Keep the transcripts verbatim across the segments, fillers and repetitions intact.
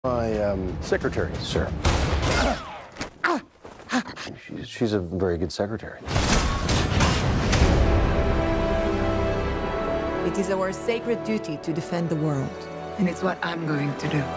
My um, secretary, sir. She's, she's a very good secretary. It is our sacred duty to defend the world. And it's what I'm going to do.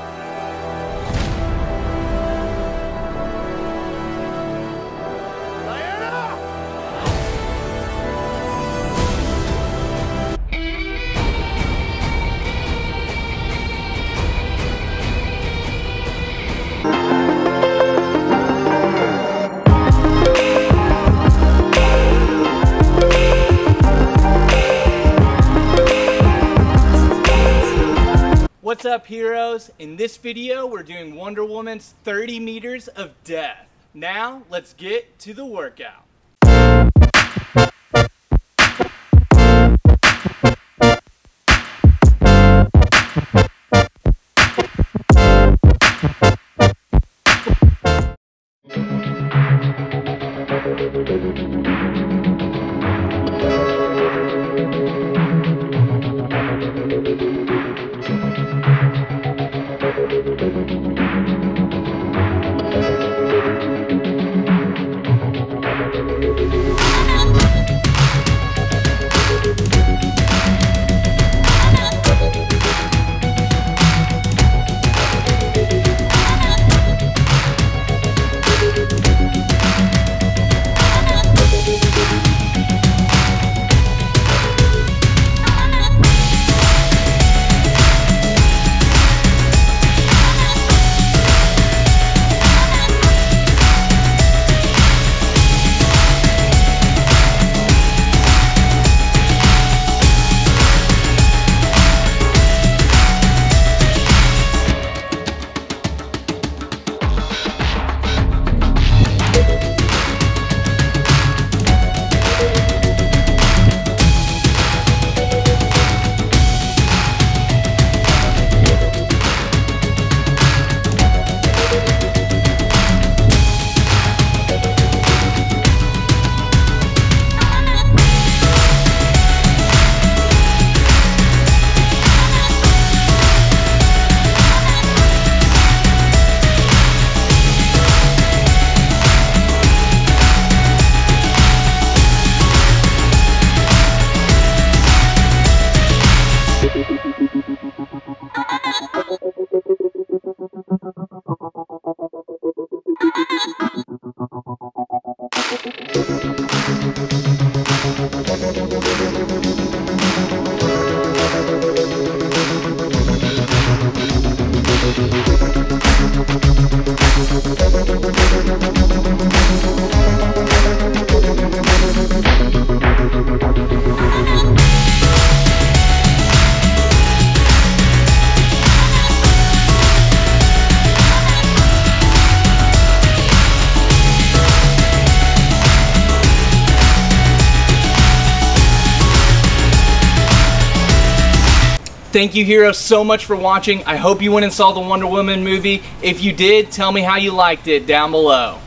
What's up, heroes? In this video, we're doing Wonder Woman's thirty meters of death. Now, let's get to the workout. Thank you, heroes, so much for watching. I hope you went and saw the Wonder Woman movie. If you did, tell me how you liked it down below.